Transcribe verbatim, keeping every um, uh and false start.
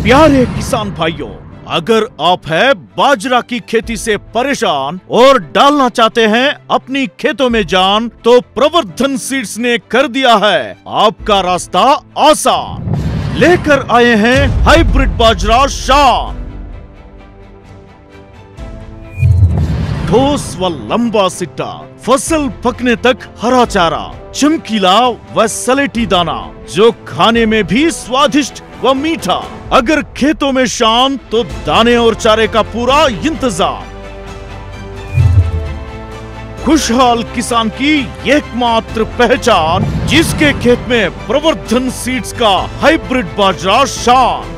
प्यारे किसान भाइयों, अगर आप है बाजरा की खेती से परेशान और डालना चाहते हैं अपनी खेतों में जान, तो प्रवर्धन सीड्स ने कर दिया है आपका रास्ता आसान। लेकर आए हैं हाइब्रिड बाजरा शान। ठोस व लंबा सिट्टा, फसल पकने तक हरा चारा, चमकीला व सलेटी दाना, जो खाने में भी स्वादिष्ट व मीठा। अगर खेतों में शान, तो दाने और चारे का पूरा इंतजाम। खुशहाल किसान की एकमात्र पहचान, जिसके खेत में प्रवर्धन सीड्स का हाइब्रिड बाजरा शान।